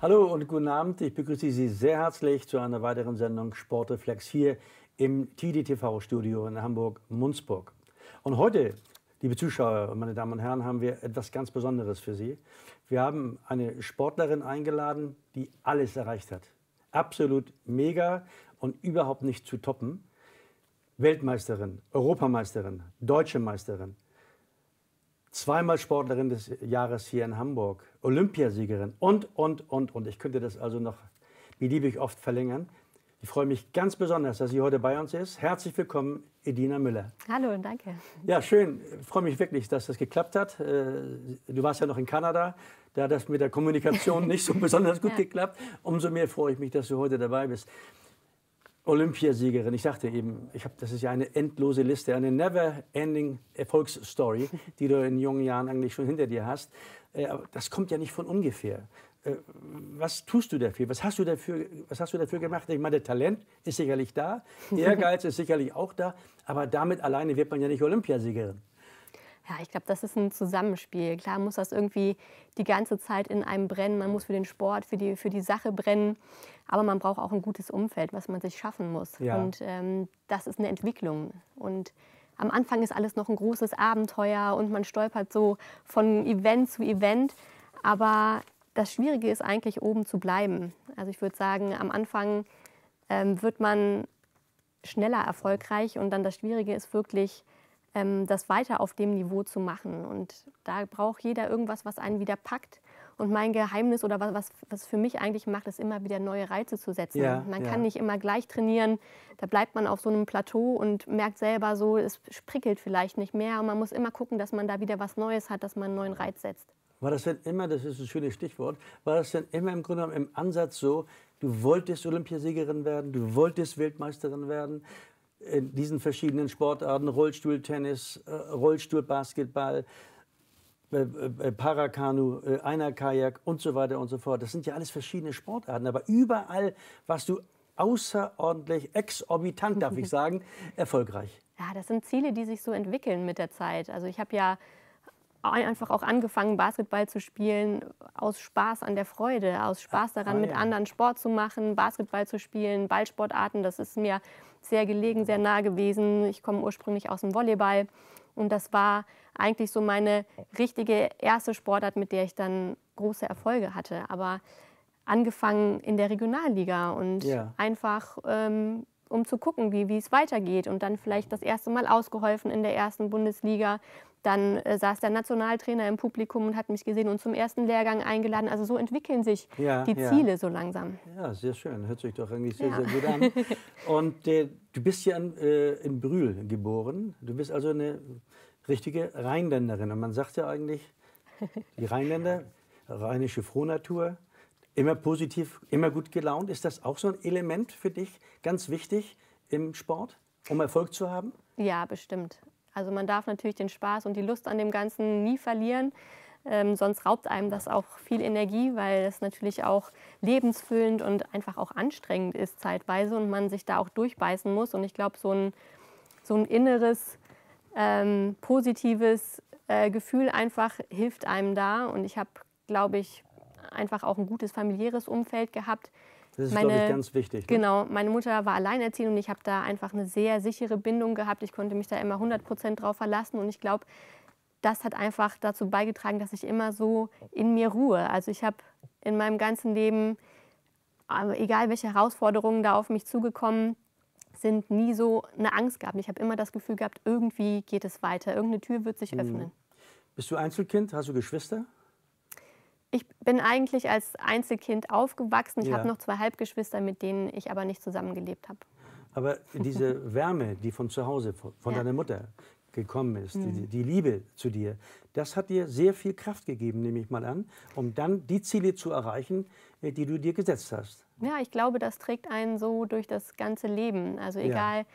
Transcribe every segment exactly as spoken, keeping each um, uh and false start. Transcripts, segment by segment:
Hallo und guten Abend. Ich begrüße Sie sehr herzlich zu einer weiteren Sendung Sportreflex hier im T D T V-Studio in Hamburg-Munzburg. Und heute, liebe Zuschauer, meine Damen und Herren, haben wir etwas ganz Besonderes für Sie. Wir haben eine Sportlerin eingeladen, die alles erreicht hat. Absolut mega und überhaupt nicht zu toppen. Weltmeisterin, Europameisterin, Deutsche Meisterin, zweimal Sportlerin des Jahres hier in Hamburg, Olympiasiegerin und, und, und, und. Ich könnte das also noch beliebig oft verlängern. Ich freue mich ganz besonders, dass sie heute bei uns ist. Herzlich willkommen, Edina Müller. Hallo, danke. Ja, schön. Ich freue mich wirklich, dass das geklappt hat. Du warst ja noch in Kanada. Da hat das mit der Kommunikation nicht so besonders gut ja. geklappt. Umso mehr freue ich mich, dass du heute dabei bist. Olympiasiegerin, ich sagte eben, ich hab, das ist ja eine endlose Liste, eine never-ending Erfolgsstory, die du in jungen Jahren eigentlich schon hinter dir hast. Aber das kommt ja nicht von ungefähr. Was tust du dafür? Was hast du dafür, was hast du dafür gemacht? Ich meine, Talent ist sicherlich da, Ehrgeiz ist sicherlich auch da, aber damit alleine wird man ja nicht Olympiasiegerin. Ja, ich glaube, das ist ein Zusammenspiel. Klar muss das irgendwie die ganze Zeit in einem brennen. Man muss für den Sport, für die, für die Sache brennen. Aber man braucht auch ein gutes Umfeld, was man sich schaffen muss. Ja. Und ähm, das ist eine Entwicklung. Und am Anfang ist alles noch ein großes Abenteuer und man stolpert so von Event zu Event. Aber das Schwierige ist eigentlich, oben zu bleiben. Also ich würde sagen, am Anfang ähm, wird man schneller erfolgreich und dann das Schwierige ist wirklich, das weiter auf dem Niveau zu machen. Und da braucht jeder irgendwas, was einen wieder packt. Und mein Geheimnis oder was, was für mich eigentlich macht, ist immer wieder neue Reize zu setzen. Ja, man ja. kann nicht immer gleich trainieren. Da bleibt man auf so einem Plateau und merkt selber so, es prickelt vielleicht nicht mehr. Und man muss immer gucken, dass man da wieder was Neues hat, dass man einen neuen Reiz setzt. War das denn immer, das ist ein schönes Stichwort, war das denn immer im Grunde genommen im Ansatz so, du wolltest Olympiasiegerin werden, du wolltest Weltmeisterin werden, in diesen verschiedenen Sportarten, Rollstuhltennis, Rollstuhlbasketball, Parakanu, Einerkajak und so weiter und so fort. Das sind ja alles verschiedene Sportarten, aber überall warst du außerordentlich, exorbitant, darf ich sagen, erfolgreich. Ja, das sind Ziele, die sich so entwickeln mit der Zeit. Also ich habe ja einfach auch angefangen, Basketball zu spielen, aus Spaß an der Freude, aus Spaß daran, ah, ja. mit anderen Sport zu machen, Basketball zu spielen, Ballsportarten, das ist mir sehr gelegen, sehr nah gewesen. Ich komme ursprünglich aus dem Volleyball und das war eigentlich so meine richtige erste Sportart, mit der ich dann große Erfolge hatte. Aber angefangen in der Regionalliga und ja. einfach ähm, um zu gucken, wie, wie es weitergeht und dann vielleicht das erste Mal ausgeholfen in der ersten Bundesliga. Dann äh, saß der Nationaltrainer im Publikum und hat mich gesehen und zum ersten Lehrgang eingeladen. Also so entwickeln sich ja, die Ziele ja. so langsam. Ja, sehr schön. Hört sich doch irgendwie sehr, ja. sehr gut an. Und äh, du bist ja in, äh, in Brühl geboren. Du bist also eine richtige Rheinländerin. Und man sagt ja eigentlich, die Rheinländer, rheinische Frohnatur, immer positiv, immer gut gelaunt. Ist das auch so ein Element für dich, ganz wichtig im Sport, um Erfolg zu haben? Ja, bestimmt. Also man darf natürlich den Spaß und die Lust an dem Ganzen nie verlieren, ähm, sonst raubt einem das auch viel Energie, weil es natürlich auch lebensfüllend und einfach auch anstrengend ist zeitweise und man sich da auch durchbeißen muss. Und ich glaube, so ein, so ein inneres, ähm, positives äh, Gefühl einfach hilft einem da. Und ich habe, glaube ich, einfach auch ein gutes familiäres Umfeld gehabt. Das ist, glaube ich, ganz wichtig. Ne? Genau, meine Mutter war alleinerziehend und ich habe da einfach eine sehr sichere Bindung gehabt. Ich konnte mich da immer hundert Prozent drauf verlassen und ich glaube, das hat einfach dazu beigetragen, dass ich immer so in mir ruhe. Also ich habe in meinem ganzen Leben, egal welche Herausforderungen da auf mich zugekommen sind, nie so eine Angst gehabt. Ich habe immer das Gefühl gehabt, irgendwie geht es weiter, irgendeine Tür wird sich öffnen. Mhm. Bist du Einzelkind? Hast du Geschwister? Ich bin eigentlich als Einzelkind aufgewachsen. Ich ja. habe noch zwei Halbgeschwister, mit denen ich aber nicht zusammengelebt habe. Aber diese Wärme, die von zu Hause, von ja. deiner Mutter gekommen ist, mhm. die, die Liebe zu dir, das hat dir sehr viel Kraft gegeben, nehme ich mal an, um dann die Ziele zu erreichen, die du dir gesetzt hast. Ja, ich glaube, das trägt einen so durch das ganze Leben. Also egal,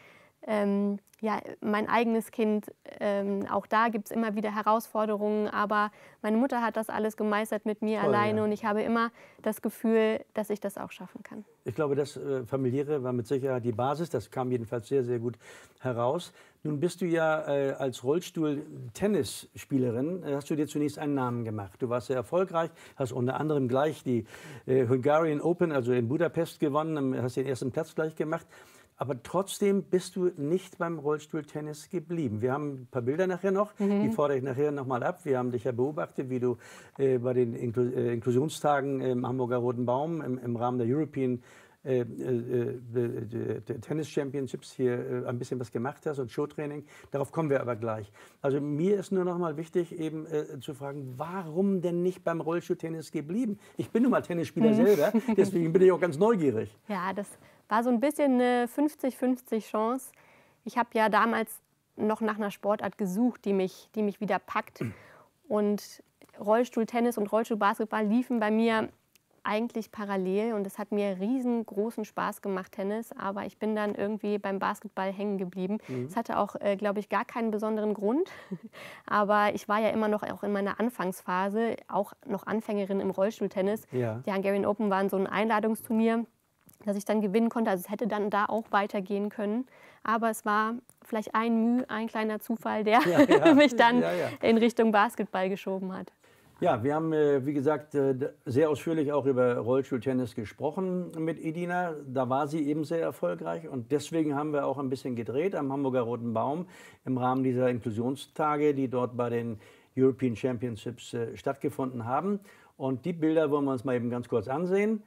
ähm, ja, mein eigenes Kind. Ähm, auch da gibt es immer wieder Herausforderungen, aber meine Mutter hat das alles gemeistert mit mir Toll, alleine ja. und ich habe immer das Gefühl, dass ich das auch schaffen kann. Ich glaube, das äh, Familiäre war mit Sicherheit die Basis. Das kam jedenfalls sehr, sehr gut heraus. Nun bist du ja äh, als Rollstuhl-Tennisspielerin, äh, hast du dir zunächst einen Namen gemacht. Du warst sehr erfolgreich, hast unter anderem gleich die äh, Hungarian Open, also in Budapest gewonnen, hast den ersten Platz gleich gemacht. Aber trotzdem bist du nicht beim Rollstuhltennis geblieben. Wir haben ein paar Bilder nachher noch, mhm. die fordere ich nachher noch mal ab. Wir haben dich ja beobachtet, wie du äh, bei den Inklu äh, Inklusionstagen im Hamburger Roten Baum im, im Rahmen der European äh, äh, Tennis Championships hier äh, ein bisschen was gemacht hast und Showtraining. Darauf kommen wir aber gleich. Also mir ist nur noch mal wichtig, eben äh, zu fragen, warum denn nicht beim Rollstuhltennis geblieben? Ich bin nun mal Tennisspieler mhm. selber, deswegen bin ich auch ganz neugierig. Ja, das war so ein bisschen eine fünfzig fünfzig Chance. Ich habe ja damals noch nach einer Sportart gesucht, die mich, die mich wieder packt. Und Rollstuhltennis und Rollstuhlbasketball liefen bei mir eigentlich parallel. Und es hat mir riesengroßen Spaß gemacht, Tennis. Aber ich bin dann irgendwie beim Basketball hängen geblieben. Es mhm. hatte auch, äh, glaube ich, gar keinen besonderen Grund. Aber ich war ja immer noch auch in meiner Anfangsphase, auch noch Anfängerin im Rollstuhltennis. Ja. Die Hungarian Open waren so ein Einladungsturnier, dass ich dann gewinnen konnte. Also es hätte dann da auch weitergehen können. Aber es war vielleicht ein Mühe, ein kleiner Zufall, der ja, ja. mich dann ja, ja. in Richtung Basketball geschoben hat. Ja, wir haben, wie gesagt, sehr ausführlich auch über Rollstuhltennis gesprochen mit Edina. Da war sie eben sehr erfolgreich. Und deswegen haben wir auch ein bisschen gedreht am Hamburger Roten Baum im Rahmen dieser Inklusionstage, die dort bei den European Championships stattgefunden haben. Und die Bilder wollen wir uns mal eben ganz kurz ansehen.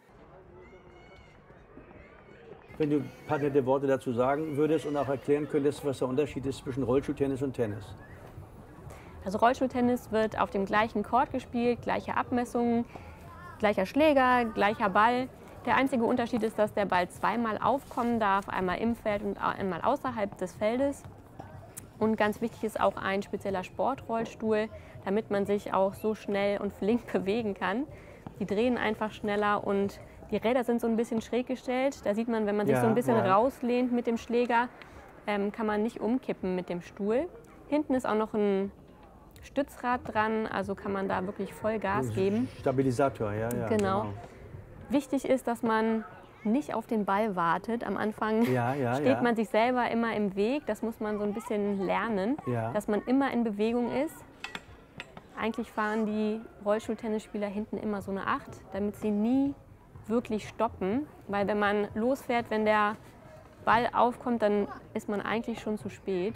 Wenn du ein paar nette Worte dazu sagen würdest und auch erklären könntest, was der Unterschied ist zwischen Rollstuhltennis und Tennis. Also Rollstuhltennis wird auf dem gleichen Court gespielt, gleiche Abmessungen, gleicher Schläger, gleicher Ball. Der einzige Unterschied ist, dass der Ball zweimal aufkommen darf, einmal im Feld und einmal außerhalb des Feldes. Und ganz wichtig ist auch ein spezieller Sportrollstuhl, damit man sich auch so schnell und flink bewegen kann. Die drehen einfach schneller und die Räder sind so ein bisschen schräg gestellt. Da sieht man, wenn man sich ja, so ein bisschen ja. rauslehnt mit dem Schläger, ähm, kann man nicht umkippen mit dem Stuhl. Hinten ist auch noch ein Stützrad dran, also kann man da wirklich voll Gas geben. Stabilisator, ja, ja. Genau. genau. Wichtig ist, dass man nicht auf den Ball wartet. Am Anfang ja, ja, steht ja. man sich selber immer im Weg. Das muss man so ein bisschen lernen, ja. dass man immer in Bewegung ist. Eigentlich fahren die Rollstuhltennisspieler hinten immer so eine Acht, damit sie nie wirklich stoppen. Weil wenn man losfährt, wenn der Ball aufkommt, dann ist man eigentlich schon zu spät.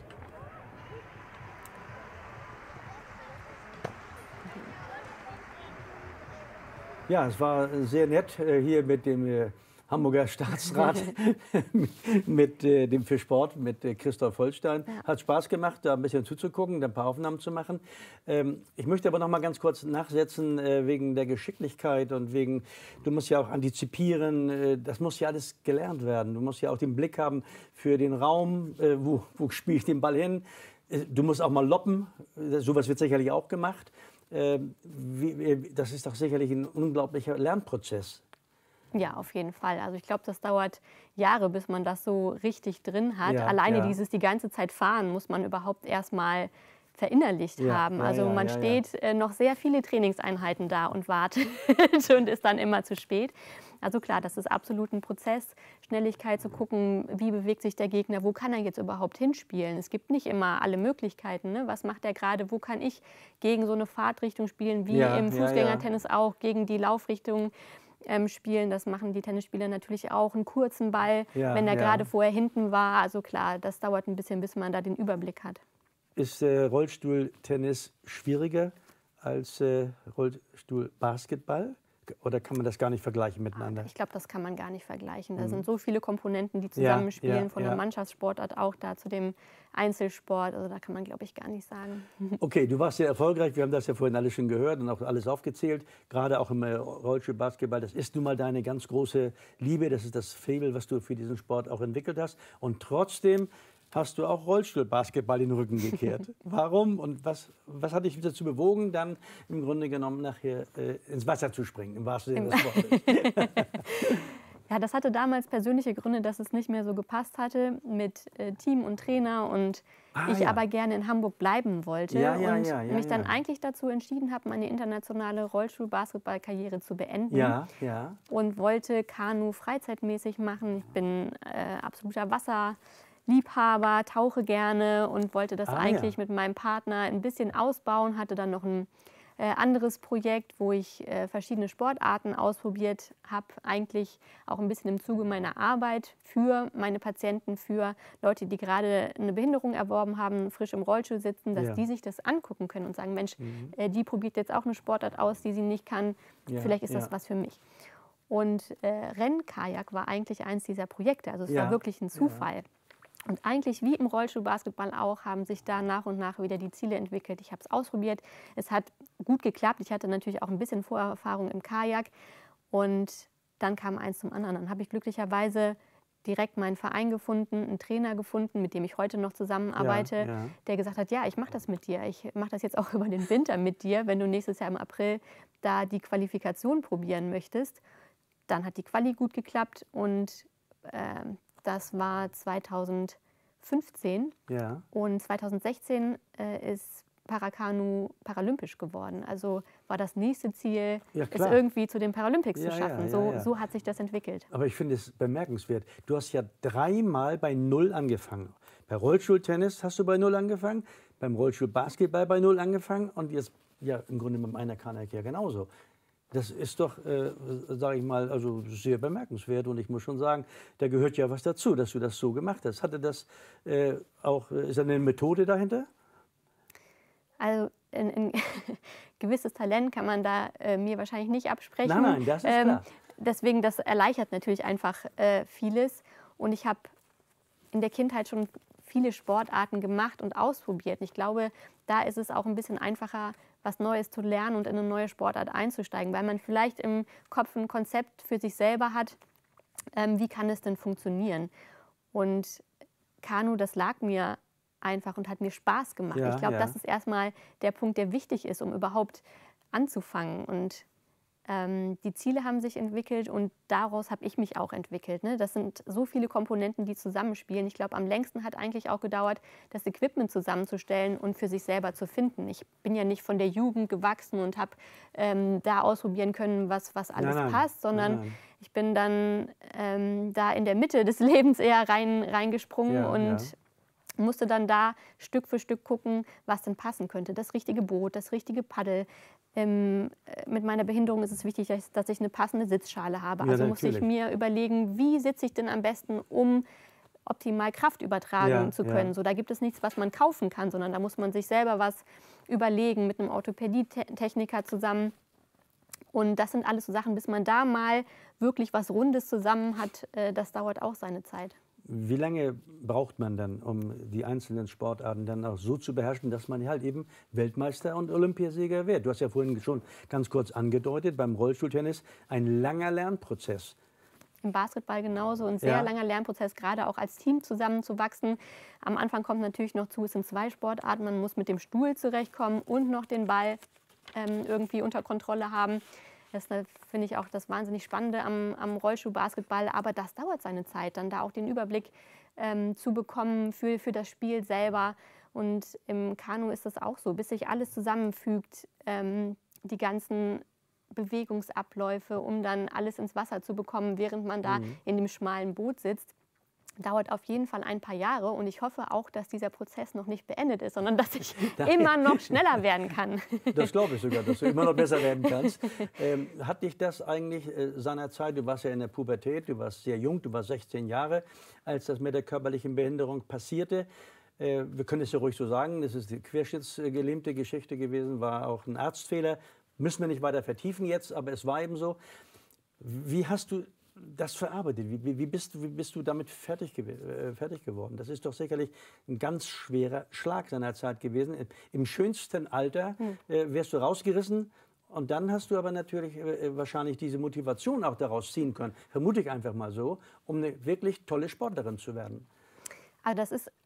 Ja, es war sehr nett hier mit dem Hamburger Staatsrat, mit dem für Sport, mit Christoph Holstein. Ja. Hat Spaß gemacht, da ein bisschen zuzugucken, ein paar Aufnahmen zu machen. Ich möchte aber noch mal ganz kurz nachsetzen, wegen der Geschicklichkeit und wegen, du musst ja auch antizipieren, das muss ja alles gelernt werden. Du musst ja auch den Blick haben für den Raum, wo, wo spiele ich den Ball hin. Du musst auch mal loppen, sowas wird sicherlich auch gemacht. Das ist doch sicherlich ein unglaublicher Lernprozess. Ja, auf jeden Fall. Also ich glaube, das dauert Jahre, bis man das so richtig drin hat. Ja, Alleine ja. dieses die ganze Zeit fahren muss man überhaupt erst mal verinnerlicht ja, haben. ja, Also ja, man ja, steht ja. noch sehr viele Trainingseinheiten da und wartet und ist dann immer zu spät. Also klar, das ist absolut ein Prozess, Schnelligkeit zu gucken, wie bewegt sich der Gegner, wo kann er jetzt überhaupt hinspielen. Es gibt nicht immer alle Möglichkeiten. Ne? Was macht er gerade, wo kann ich gegen so eine Fahrtrichtung spielen, wie ja, im Fußgängertennis ja, ja. auch, gegen die Laufrichtung. Ähm, spielen. Das machen die Tennisspieler natürlich auch. Einen kurzen Ball, ja, wenn er ja. gerade vorher hinten war. Also klar, das dauert ein bisschen, bis man da den Überblick hat. Ist äh, Rollstuhltennis schwieriger als äh, Rollstuhlbasketball? Oder kann man das gar nicht vergleichen miteinander? Ich glaube, das kann man gar nicht vergleichen. Da mhm. sind so viele Komponenten, die zusammenspielen, ja, ja, von ja. der Mannschaftssportart auch da zu dem Einzelsport. Also da kann man, glaube ich, gar nicht sagen. Okay, du warst sehr erfolgreich. Wir haben das ja vorhin alles schon gehört und auch alles aufgezählt. Gerade auch im Rollstuhlbasketball. Das ist nun mal deine ganz große Liebe. Das ist das Faible, was du für diesen Sport auch entwickelt hast. Und trotzdem hast du auch Rollstuhlbasketball in den Rücken gekehrt. Warum und was, was hat dich dazu bewogen, dann im Grunde genommen nachher äh, ins Wasser zu springen, im wahrsten Sinne des Wortes? Ja, das hatte damals persönliche Gründe, dass es nicht mehr so gepasst hatte mit äh, Team und Trainer und ah, ich ja. aber gerne in Hamburg bleiben wollte ja, ja, und ja, ja, mich dann ja. eigentlich dazu entschieden habe, meine internationale Rollstuhl-Basketball-Karriere zu beenden ja, ja. und wollte Kanu freizeitmäßig machen. Ich bin äh, absoluter Wasserliebhaber, tauche gerne und wollte das ah, eigentlich ja. mit meinem Partner ein bisschen ausbauen, hatte dann noch ein Äh, anderes Projekt, wo ich äh, verschiedene Sportarten ausprobiert habe, eigentlich auch ein bisschen im Zuge meiner Arbeit für meine Patienten, für Leute, die gerade eine Behinderung erworben haben, frisch im Rollstuhl sitzen, dass ja. die sich das angucken können und sagen, Mensch, mhm. äh, die probiert jetzt auch eine Sportart aus, die sie nicht kann, ja, vielleicht ist ja. das was für mich. Und äh, Rennkajak war eigentlich eins dieser Projekte, also es ja. war wirklich ein Zufall. Ja. Und eigentlich wie im Rollstuhlbasketball auch, haben sich da nach und nach wieder die Ziele entwickelt. Ich habe es ausprobiert, es hat gut geklappt. Ich hatte natürlich auch ein bisschen Vorerfahrung im Kajak und dann kam eins zum anderen. Dann habe ich glücklicherweise direkt meinen Verein gefunden, einen Trainer gefunden, mit dem ich heute noch zusammenarbeite, ja, ja. der gesagt hat, ja, ich mache das mit dir. Ich mache das jetzt auch über den Winter mit dir. Wenn du nächstes Jahr im April da die Qualifikation probieren möchtest, dann hat die Quali gut geklappt und äh, das war zweitausendfünfzehn ja. und zweitausendsechzehn äh, ist Parakanu paralympisch geworden. Also war das nächste Ziel, ja, es irgendwie zu den Paralympics ja, zu schaffen. Ja, ja, so, ja. so hat sich das entwickelt. Aber ich finde es bemerkenswert. Du hast ja dreimal bei Null angefangen. Bei Rollstuhltennis hast du bei Null angefangen, beim Rollstuhlbasketball bei Null angefangen und jetzt ja im Grunde mit meiner Kajak ja genauso. Das ist doch, äh, sage ich mal, also sehr bemerkenswert und ich muss schon sagen, da gehört ja was dazu, dass du das so gemacht hast. Hatte das äh, auch, ist da eine Methode dahinter? Also ein, ein gewisses Talent kann man da äh, mir wahrscheinlich nicht absprechen. Nein, nein, das ist ähm, klar. Deswegen, das erleichtert natürlich einfach äh, vieles und ich habe in der Kindheit schon viele Sportarten gemacht und ausprobiert. Ich glaube, da ist es auch ein bisschen einfacher, was Neues zu lernen und in eine neue Sportart einzusteigen, weil man vielleicht im Kopf ein Konzept für sich selber hat, ähm, wie kann es denn funktionieren. Und Kanu, das lag mir einfach und hat mir Spaß gemacht. Ja, ich glaube, ja. das ist erstmal der Punkt, der wichtig ist, um überhaupt anzufangen. Und ähm, die Ziele haben sich entwickelt und daraus habe ich mich auch entwickelt. Ne? Das sind so viele Komponenten, die zusammenspielen. Ich glaube, am längsten hat eigentlich auch gedauert, das Equipment zusammenzustellen und für sich selber zu finden. Ich bin ja nicht von der Jugend gewachsen und habe ähm, da ausprobieren können, was, was alles nein, nein. passt, sondern nein, nein. ich bin dann ähm, da in der Mitte des Lebens eher rein, reingesprungen ja, und ja. musste dann da Stück für Stück gucken, was denn passen könnte. Das richtige Boot, das richtige Paddel. Ähm, mit meiner Behinderung ist es wichtig, dass ich eine passende Sitzschale habe. Also ja, muss ich mir überlegen, wie sitze ich denn am besten, um optimal Kraft übertragen ja, zu können. Ja. So, da gibt es nichts, was man kaufen kann, sondern da muss man sich selber was überlegen mit einem Orthopädietechniker zusammen. Und das sind alles so Sachen, bis man da mal wirklich was Rundes zusammen hat, äh, das dauert auch seine Zeit. Wie lange braucht man dann, um die einzelnen Sportarten dann auch so zu beherrschen, dass man halt eben Weltmeister und Olympiasieger wird? Du hast ja vorhin schon ganz kurz angedeutet, beim Rollstuhltennis ein langer Lernprozess. Im Basketball genauso, ein sehr ja. langer Lernprozess, gerade auch als Team zusammenzuwachsen. Am Anfang kommt natürlich noch zu, es sind zwei Sportarten, man muss mit dem Stuhl zurechtkommen und noch den Ball ähm, irgendwie unter Kontrolle haben. Das finde ich auch das wahnsinnig Spannende am, am Rollstuhlbasketball. Aber das dauert seine Zeit, dann da auch den Überblick ähm, zu bekommen für, für das Spiel selber. Und im Kanu ist das auch so, bis sich alles zusammenfügt, ähm, die ganzen Bewegungsabläufe, um dann alles ins Wasser zu bekommen, während man da mhm. in dem schmalen Boot sitzt. Dauert auf jeden Fall ein paar Jahre und ich hoffe auch, dass dieser Prozess noch nicht beendet ist, sondern dass ich immer noch schneller werden kann. Das glaube ich sogar, dass du immer noch besser werden kannst. Ähm, hat dich das eigentlich äh, seinerzeit, du warst ja in der Pubertät, du warst sehr jung, du warst sechzehn Jahre, als das mit der körperlichen Behinderung passierte. Äh, wir können es ja ruhig so sagen, das ist die querschnittsgelähmte Geschichte gewesen, war auch ein Arztfehler. Müssen wir nicht weiter vertiefen jetzt, aber es war eben so. Wie hast du das verarbeitet? Wie, wie, bist, wie bist du damit fertig, äh, fertig geworden? Das ist doch sicherlich ein ganz schwerer Schlag seiner Zeit gewesen. Im schönsten Alter äh, wärst du rausgerissen und dann hast du aber natürlich äh, wahrscheinlich diese Motivation auch daraus ziehen können, vermute ich einfach mal so, um eine wirklich tolle Sportlerin zu werden. Also das ist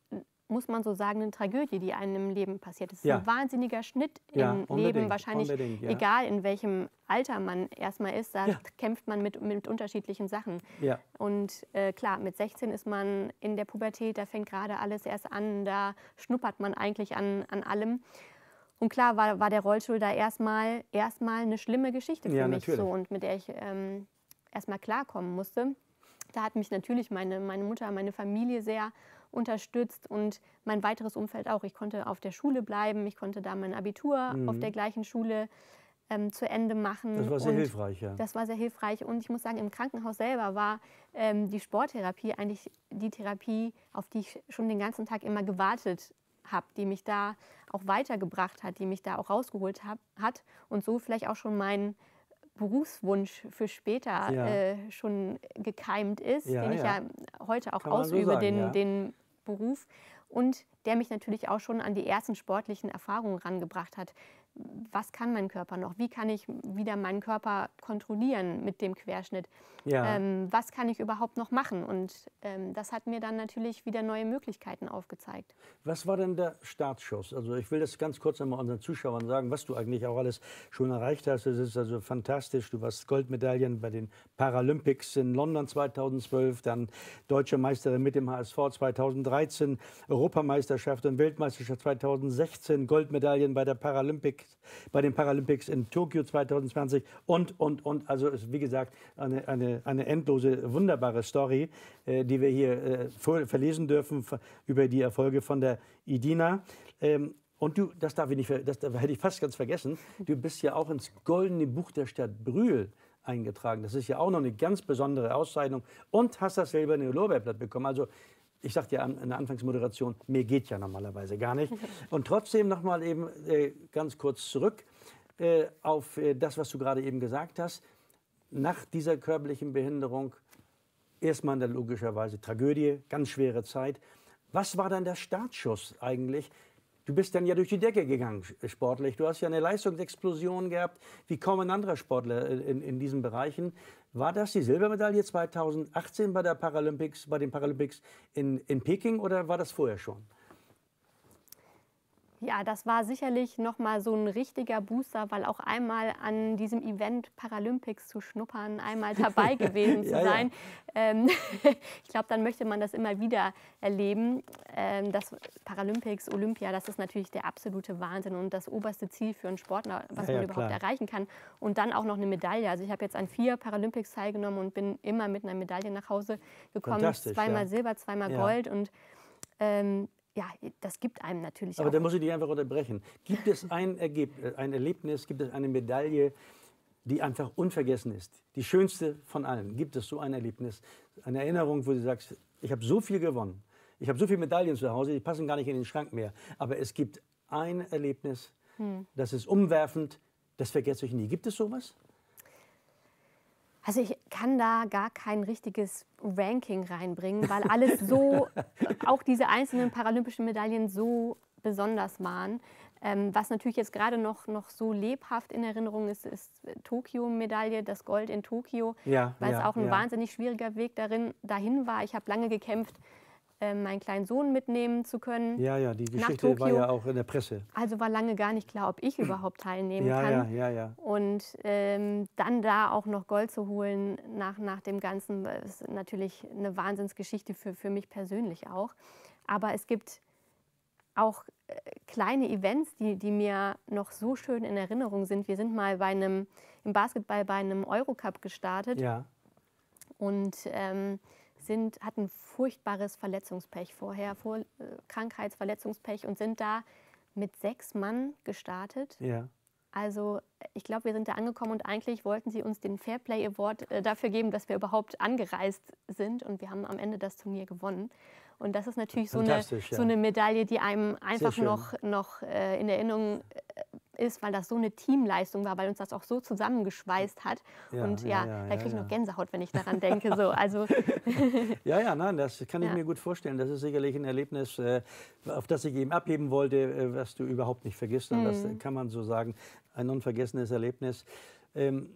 muss man so sagen, eine Tragödie, die einem im Leben passiert. Es ist ja. ein wahnsinniger Schnitt ja, im Leben, wahrscheinlich ja. egal in welchem Alter man erstmal ist, da ja. kämpft man mit, mit unterschiedlichen Sachen. Ja. Und äh, klar, mit sechzehn ist man in der Pubertät, da fängt gerade alles erst an, da schnuppert man eigentlich an, an allem. Und klar war, war der Rollstuhl da erstmal erstmal eine schlimme Geschichte für ja, mich natürlich. so und mit der ich ähm, erstmal klarkommen musste. Da hat mich natürlich meine, meine Mutter, meine Familie sehr unterstützt und mein weiteres Umfeld auch. Ich konnte auf der Schule bleiben, ich konnte da mein Abitur mhm. auf der gleichen Schule ähm, zu Ende machen. Das war sehr und hilfreich, ja. Das war sehr hilfreich und ich muss sagen, im Krankenhaus selber war ähm, die Sporttherapie eigentlich die Therapie, auf die ich schon den ganzen Tag immer gewartet habe, die mich da auch weitergebracht hat, die mich da auch rausgeholt hab, hat und so vielleicht auch schon mein Berufswunsch für später ja. äh, schon gekeimt ist, ja, den ich ja, ja heute auch Kann man ausübe, so sagen, den, ja. den Beruf und der mich natürlich auch schon an die ersten sportlichen Erfahrungen rangebracht hat. Was kann mein Körper noch? Wie kann ich wieder meinen Körper kontrollieren mit dem Querschnitt? Ja. Ähm, was kann ich überhaupt noch machen? Und ähm, das hat mir dann natürlich wieder neue Möglichkeiten aufgezeigt. Was war denn der Startschuss? Also ich will das ganz kurz einmal unseren Zuschauern sagen, was du eigentlich auch alles schon erreicht hast. Es ist also fantastisch. Du warst Goldmedaillen bei den Paralympics in London zweitausendzwölf, dann Deutsche Meisterin mit dem H S V zweitausenddreizehn, Europameisterschaft und Weltmeisterschaft zweitausendsechzehn, Goldmedaillen bei der Paralympics, bei den Paralympics in Tokio zweitausendzwanzig und, und, und. Also ist, wie gesagt, eine, eine, eine endlose, wunderbare Story, äh, die wir hier äh, vor, verlesen dürfen über die Erfolge von der Idina. Ähm, und du, das darf ich nicht, das, das hätte ich fast ganz vergessen, du bist ja auch ins Goldene Buch der Stadt Brühl eingetragen. Das ist ja auch noch eine ganz besondere Auszeichnung und hast das Silberne Lorbeerblatt bekommen. Also ich sagte ja in der Anfangsmoderation, mehr geht ja normalerweise gar nicht. Und trotzdem noch mal eben äh, ganz kurz zurück äh, auf äh, das, was du gerade eben gesagt hast. Nach dieser körperlichen Behinderung erstmal logischerweise Tragödie, ganz schwere Zeit. Was war dann der Startschuss eigentlich? Du bist dann ja durch die Decke gegangen sportlich. Du hast ja eine Leistungsexplosion gehabt, wie kaum ein anderer Sportler in, in diesen Bereichen. War das die Silbermedaille zweitausendachtzehn bei, der Paralympics, bei den Paralympics in, in Peking oder war das vorher schon? Ja, das war sicherlich noch mal so ein richtiger Booster, weil auch einmal an diesem Event Paralympics zu schnuppern, einmal dabei gewesen zu ja, sein. Ja. Ähm, ich glaube, dann möchte man das immer wieder erleben. Ähm, das Paralympics, Olympia, das ist natürlich der absolute Wahnsinn und das oberste Ziel für einen Sportler, was ja, man ja, überhaupt klar. erreichen kann. Und dann auch noch eine Medaille. Also ich habe jetzt an vier Paralympics teilgenommen und bin immer mit einer Medaille nach Hause gekommen. Zweimal ja. Silber, zweimal ja. Gold und ähm, ja, das gibt einem natürlich Aber auch. da muss ich dich einfach unterbrechen. Gibt es ein, Ergebnis, ein Erlebnis, gibt es eine Medaille, die einfach unvergessen ist? Die schönste von allen. Gibt es so ein Erlebnis, eine Erinnerung, wo du sagst, ich habe so viel gewonnen, ich habe so viele Medaillen zu Hause, die passen gar nicht in den Schrank mehr. Aber es gibt ein Erlebnis, hm. das ist umwerfend, das vergesse ich nie. Gibt es sowas? Also ich kann da gar kein richtiges Ranking reinbringen, weil alles so, auch diese einzelnen paralympischen Medaillen so besonders waren. Ähm, was natürlich jetzt gerade noch, noch so lebhaft in Erinnerung ist, ist Tokio-Medaille, das Gold in Tokio, ja, weil ja, es auch ein ja. wahnsinnig schwieriger Weg darin, dahin war. Ich habe lange gekämpft, meinen kleinen Sohn mitnehmen zu können. Ja, ja, die Geschichte war ja auch in der Presse. Also war lange gar nicht klar, ob ich überhaupt teilnehmen ja, kann. Ja, ja, ja. Und ähm, dann da auch noch Gold zu holen nach, nach dem Ganzen, ist natürlich eine Wahnsinnsgeschichte für, für mich persönlich auch. Aber es gibt auch äh, kleine Events, die, die mir noch so schön in Erinnerung sind. Wir sind mal bei einem, im Basketball bei einem Eurocup gestartet. Ja. Und ähm, Sind, hatten furchtbares Verletzungspech vorher, vor, äh, Krankheitsverletzungspech und sind da mit sechs Mann gestartet. Ja. Also ich glaube, wir sind da angekommen und eigentlich wollten sie uns den Fairplay Award äh, dafür geben, dass wir überhaupt angereist sind und wir haben am Ende das Turnier gewonnen. Und das ist natürlich so eine, ja. so eine Medaille, die einem einfach noch, noch äh, in Erinnerung ist, weil das so eine Teamleistung war, weil uns das auch so zusammengeschweißt hat. Ja, und ja, ja, ja, da kriege ich ja, noch ja. Gänsehaut, wenn ich daran denke. So, also ja, ja, nein, das kann ich ja. mir gut vorstellen. Das ist sicherlich ein Erlebnis, äh, auf das ich eben abheben wollte, äh, was du überhaupt nicht vergisst. Und das mhm. kann man so sagen, ein unvergessenes Erlebnis. Ähm,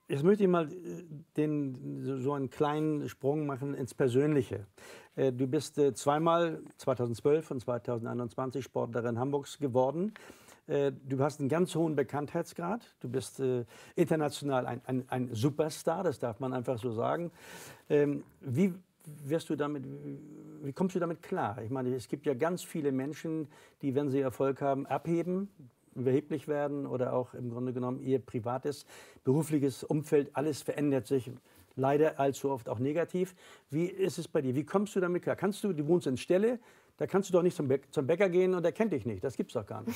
Jetzt möchte ich mal den, so einen kleinen Sprung machen ins Persönliche. Du bist zweimal zweitausendzwölf und zweitausendeinundzwanzig Sportlerin Hamburgs geworden. Du hast einen ganz hohen Bekanntheitsgrad. Du bist international ein, ein, ein Superstar, das darf man einfach so sagen. Wie wirst du damit, wie kommst du damit klar? Ich meine, es gibt ja ganz viele Menschen, die, wenn sie Erfolg haben, abheben, überheblich werden oder auch im Grunde genommen ihr privates, berufliches Umfeld, alles verändert sich leider allzu oft auch negativ. Wie ist es bei dir? Wie kommst du damit klar? Kannst du, du wohnst in Stelle, da kannst du doch nicht zum, Bä zum Bäcker gehen und er kennt dich nicht. Das gibt's doch gar nicht.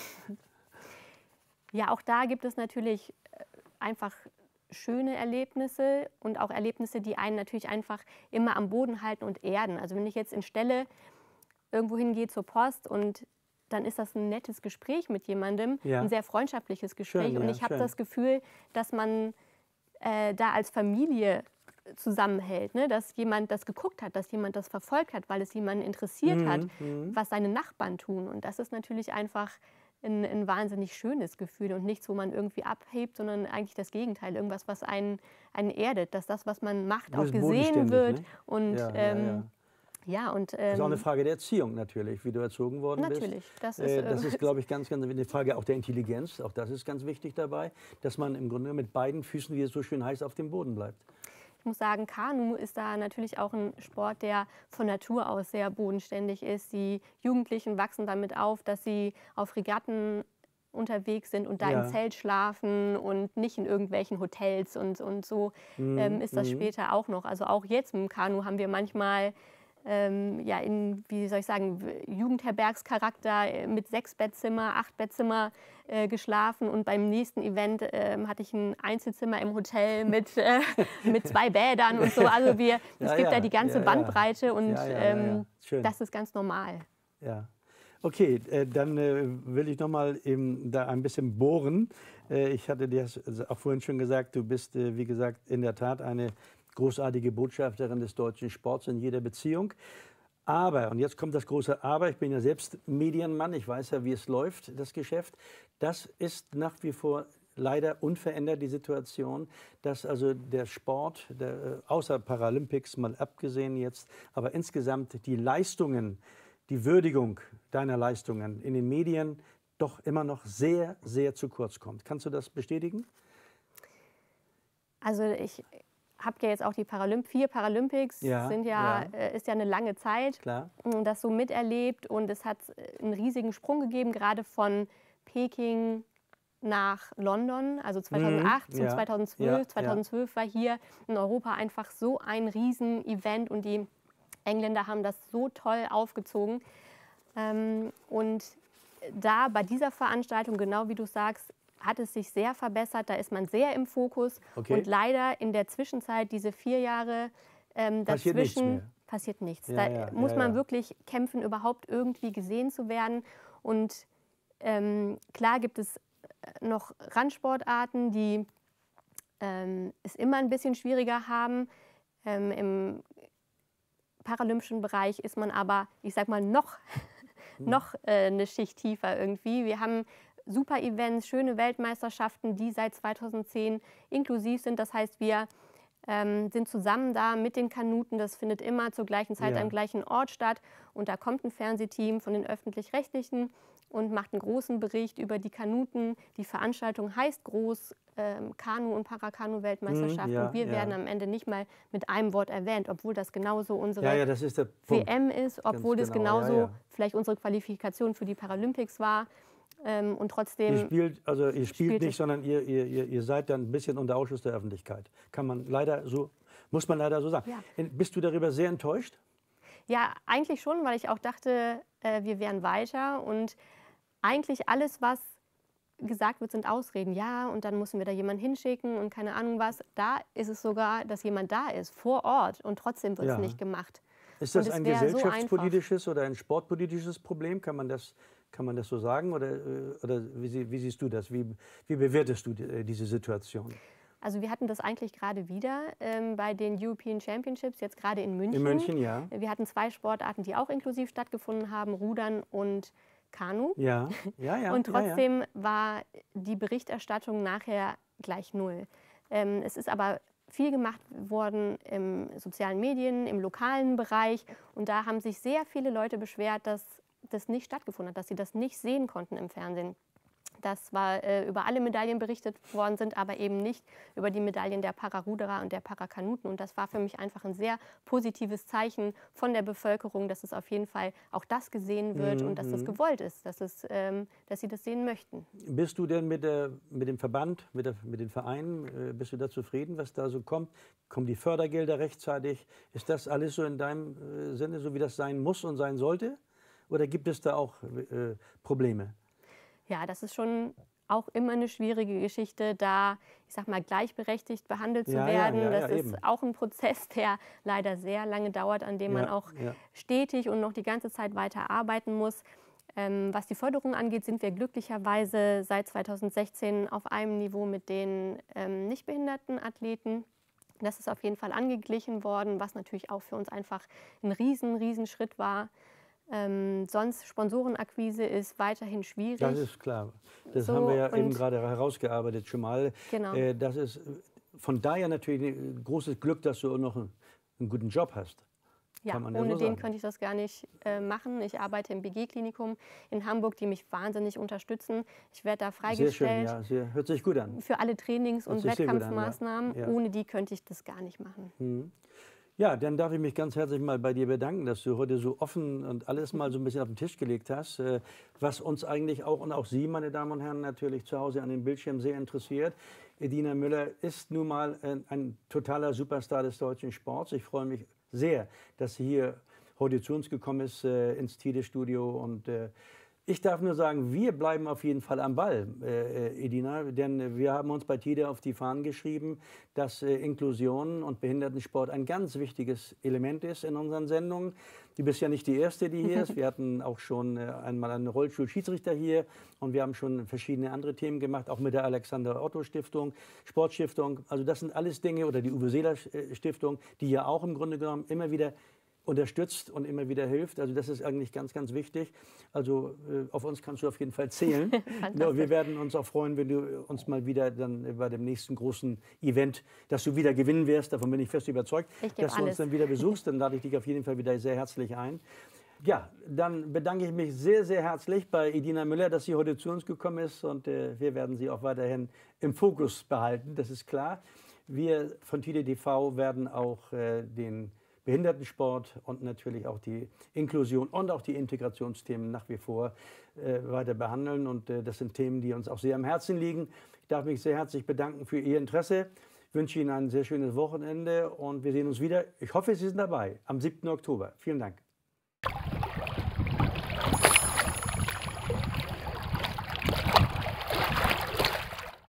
Ja, auch da gibt es natürlich einfach schöne Erlebnisse und auch Erlebnisse, die einen natürlich einfach immer am Boden halten und erden. Also wenn ich jetzt in Stelle irgendwo hingehe zur Post und dann ist das ein nettes Gespräch mit jemandem, ja. ein sehr freundschaftliches Gespräch. Schön, und ich ja, habe das Gefühl, dass man äh, da als Familie zusammenhält, ne? Dass jemand das geguckt hat, dass jemand das verfolgt hat, weil es jemanden interessiert mhm, hat, mhm. was seine Nachbarn tun. Und das ist natürlich einfach ein, ein wahnsinnig schönes Gefühl und nichts, wo man irgendwie abhebt, sondern eigentlich das Gegenteil, irgendwas, was einen, einen erdet, dass das, was man macht, auch gesehen wird. Ne? Und ja, ähm, ja, ja. Ja, und, ähm, das ist auch eine Frage der Erziehung natürlich, wie du erzogen worden natürlich, bist. Das ist, äh, das ist, glaube ich, ganz, ganz eine Frage auch der Intelligenz. Auch das ist ganz wichtig dabei, dass man im Grunde mit beiden Füßen, wie es so schön heißt, auf dem Boden bleibt. Ich muss sagen, Kanu ist da natürlich auch ein Sport, der von Natur aus sehr bodenständig ist. Die Jugendlichen wachsen damit auf, dass sie auf Regatten unterwegs sind und da ja. im Zelt schlafen und nicht in irgendwelchen Hotels. Und, und so mhm. ähm, ist das mhm. später auch noch. Also auch jetzt im Kanu haben wir manchmal Ähm, ja, in, wie soll ich sagen, Jugendherbergscharakter mit sechs Bettzimmer, acht Bettzimmer äh, geschlafen und beim nächsten Event äh, hatte ich ein Einzelzimmer im Hotel mit, äh, mit zwei Bädern und so. Also wir, es ja, gibt ja, da die ganze ja, Bandbreite und ja, ja, ähm, das ist ganz normal. Ja. Okay, äh, dann äh, will ich noch mal eben da ein bisschen bohren. Äh, ich hatte dir auch vorhin schon gesagt, du bist, äh, wie gesagt, in der Tat eine großartige Botschafterin des deutschen Sports in jeder Beziehung. Aber, und jetzt kommt das große Aber, ich bin ja selbst Medienmann, ich weiß ja, wie es läuft, das Geschäft. Das ist nach wie vor leider unverändert, die Situation, dass also der Sport, der, außer Paralympics mal abgesehen jetzt, aber insgesamt die Leistungen, die Würdigung deiner Leistungen in den Medien doch immer noch sehr, sehr zu kurz kommt. Kannst du das bestätigen? Also ich habt ja jetzt auch die Paralymp vier Paralympics, ja, sind ja, ja. Äh, ist ja eine lange Zeit, Klar. das so miterlebt und es hat einen riesigen Sprung gegeben, gerade von Peking nach London, also zweitausendacht mhm, ja, zu zweitausendzwölf. Ja, zweitausendzwölf ja. war hier in Europa einfach so ein Riesen-Event und die Engländer haben das so toll aufgezogen. Ähm, und da bei dieser Veranstaltung, genau wie du sagst, hat es sich sehr verbessert, da ist man sehr im Fokus. Okay. Und leider in der Zwischenzeit, diese vier Jahre ähm, passiert dazwischen, nichts mehr. passiert nichts. Ja, da ja, muss ja, man ja. wirklich kämpfen, überhaupt irgendwie gesehen zu werden. Und ähm, klar gibt es noch Randsportarten, die ähm, es immer ein bisschen schwieriger haben. Ähm, Im paralympischen Bereich ist man aber, ich sag mal, noch, hm. noch äh, eine Schicht tiefer irgendwie. Wir haben super Events, schöne Weltmeisterschaften, die seit zweitausendzehn inklusiv sind. Das heißt, wir ähm, sind zusammen da mit den Kanuten. Das findet immer zur gleichen Zeit ja. am gleichen Ort statt. Und da kommt ein Fernsehteam von den Öffentlich-Rechtlichen und macht einen großen Bericht über die Kanuten. Die Veranstaltung heißt groß ähm, Kanu- und Parakanu-Weltmeisterschaft. Mm, ja, und wir ja. werden am Ende nicht mal mit einem Wort erwähnt, obwohl das genauso unsere ja, ja, das ist der W M ist, obwohl Ganz das genau. genauso ja, ja. vielleicht unsere Qualifikation für die Paralympics war. Ähm, und trotzdem ihr spielt, also ihr spielt, spielt nicht, sondern ihr, ihr, ihr seid dann ein bisschen unter Ausschluss der Öffentlichkeit. Kann man leider so, muss man leider so sagen. Ja. Bist du darüber sehr enttäuscht? Ja, eigentlich schon, weil ich auch dachte, äh, wir wären weiter. Und eigentlich alles, was gesagt wird, sind Ausreden. Ja, und dann müssen wir da jemanden hinschicken und keine Ahnung was. Da ist es sogar, dass jemand da ist, vor Ort. Und trotzdem wird es ja. nicht gemacht. Ist das ein gesellschaftspolitisches so oder ein sportpolitisches Problem? Kann man das, kann man das so sagen? Oder, oder wie, wie siehst du das? Wie, wie bewertest du die, diese Situation? Also wir hatten das eigentlich gerade wieder ähm, bei den European Championships, jetzt gerade in München. In München, ja. Wir hatten zwei Sportarten, die auch inklusiv stattgefunden haben, Rudern und Kanu. Ja, ja, ja. Und trotzdem ja, ja. war die Berichterstattung nachher gleich null. Ähm, es ist aber viel gemacht worden im sozialen Medien, im lokalen Bereich. Und da haben sich sehr viele Leute beschwert, dass das nicht stattgefunden hat, dass sie das nicht sehen konnten im Fernsehen. Das war äh, über alle Medaillen berichtet worden sind, aber eben nicht über die Medaillen der Pararuderer und der Parakanuten. Und das war für mich einfach ein sehr positives Zeichen von der Bevölkerung, dass es auf jeden Fall auch das gesehen wird mhm. und dass das gewollt ist, dass, es, ähm, dass sie das sehen möchten. Bist du denn mit, der, mit dem Verband, mit, der, mit den Vereinen, äh, bist du da zufrieden, was da so kommt? Kommen die Fördergelder rechtzeitig? Ist das alles so in deinem äh, Sinne, so wie das sein muss und sein sollte? Oder gibt es da auch äh, Probleme? Ja, das ist schon auch immer eine schwierige Geschichte, da, ich sag mal, gleichberechtigt behandelt zu ja, werden. Ja, ja, das ja, ist eben. auch ein Prozess, der leider sehr lange dauert, an dem ja, man auch ja. stetig und noch die ganze Zeit weiter arbeiten muss. Ähm, was die Förderung angeht, sind wir glücklicherweise seit zweitausendsechzehn auf einem Niveau mit den ähm, nicht behinderten Athleten. Das ist auf jeden Fall angeglichen worden, was natürlich auch für uns einfach ein riesen, riesen Schritt war. Ähm, sonst Sponsorenakquise ist weiterhin schwierig. Das ist klar. Das so, haben wir ja eben gerade herausgearbeitet schon mal. Genau. Äh, das ist von daher natürlich ein großes Glück, dass du auch noch einen, einen guten Job hast. Ja, Kann man ja ohne so den sagen. könnte ich das gar nicht äh, machen. Ich arbeite im B G-Klinikum in Hamburg, die mich wahnsinnig unterstützen. Ich werde da freigestellt. Sehr schön, ja. Sehr, hört sich gut an. Für alle Trainings- und Wettkampfmaßnahmen. An, ja. Ja. Ohne die könnte ich das gar nicht machen. Mhm. Ja, dann darf ich mich ganz herzlich mal bei dir bedanken, dass du heute so offen und alles mal so ein bisschen auf den Tisch gelegt hast, was uns eigentlich auch und auch Sie, meine Damen und Herren, natürlich zu Hause an den Bildschirmen sehr interessiert. Edina Müller ist nun mal ein, ein totaler Superstar des deutschen Sports. Ich freue mich sehr, dass sie hier heute zu uns gekommen ist äh, ins Tide-Studio und äh, ich darf nur sagen, wir bleiben auf jeden Fall am Ball, äh, Edina, denn wir haben uns bei Tide auf die Fahnen geschrieben, dass äh, Inklusion und Behindertensport ein ganz wichtiges Element ist in unseren Sendungen. Du bist ja nicht die Erste, die hier ist. Wir hatten auch schon äh, einmal einen Rollstuhl-Schiedsrichter hier und wir haben schon verschiedene andere Themen gemacht, auch mit der Alexander-Otto-Stiftung, Sportstiftung. Also das sind alles Dinge, oder die Uwe-Seeler-Stiftung, die ja auch im Grunde genommen immer wieder unterstützt und immer wieder hilft. Also das ist eigentlich ganz, ganz wichtig. Also äh, auf uns kannst du auf jeden Fall zählen. Ja, wir werden uns auch freuen, wenn du uns mal wieder dann bei dem nächsten großen Event, dass du wieder gewinnen wirst. Davon bin ich fest überzeugt, ich dass du alles. uns dann wieder besuchst. Dann lade ich dich auf jeden Fall wieder sehr herzlich ein. Ja, dann bedanke ich mich sehr, sehr herzlich bei Edina Müller, dass sie heute zu uns gekommen ist. Und äh, wir werden sie auch weiterhin im Fokus behalten, das ist klar. Wir von Tide T V werden auch äh, den Behindertensport und natürlich auch die Inklusion und auch die Integrationsthemen nach wie vor äh, weiter behandeln. Und äh, das sind Themen, die uns auch sehr am Herzen liegen. Ich darf mich sehr herzlich bedanken für Ihr Interesse. Ich wünsche Ihnen ein sehr schönes Wochenende und wir sehen uns wieder. Ich hoffe, Sie sind dabei am siebten Oktober. Vielen Dank.